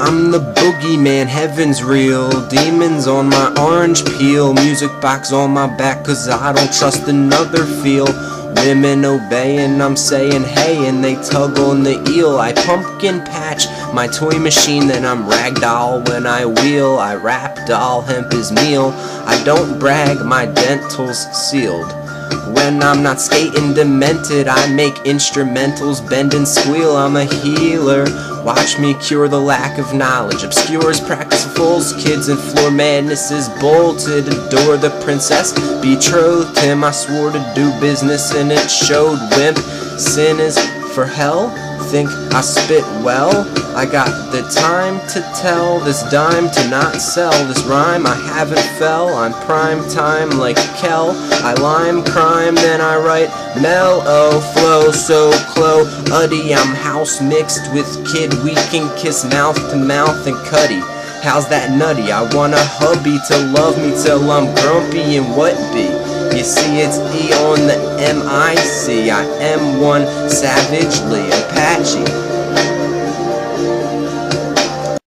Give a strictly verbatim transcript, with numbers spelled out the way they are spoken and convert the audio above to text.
I'm the boogeyman, heaven's real. Demons on my orange peel. Music box on my back, cause I don't trust another feel. Women obeying, I'm saying hey, and they tug on the eel. I pumpkin patch my toy machine, then I'm ragdoll when I wheel. I rap doll, hemp is meal. I don't brag, my dental's sealed. When I'm not skating demented, I make instrumentals bend and squeal. I'm a healer, watch me cure the lack of knowledge. Obscures practice fools, kids and floor madnesses. Bolted, adore the princess, betrothed him. I swore to do business and it showed. Wimp, sin is for hell. Think I spit well? I got the time to tell this dime to not sell this rhyme. I haven't fell, I'm prime time like Kel. I lime crime, then I write mellow flow so clo uddy. I'm house mixed with kid, we can kiss mouth to mouth and cutty. How's that nutty? I want a hubby to love me till I'm grumpy and what be? You see, it's E on the M I C. I am one savagely Apache.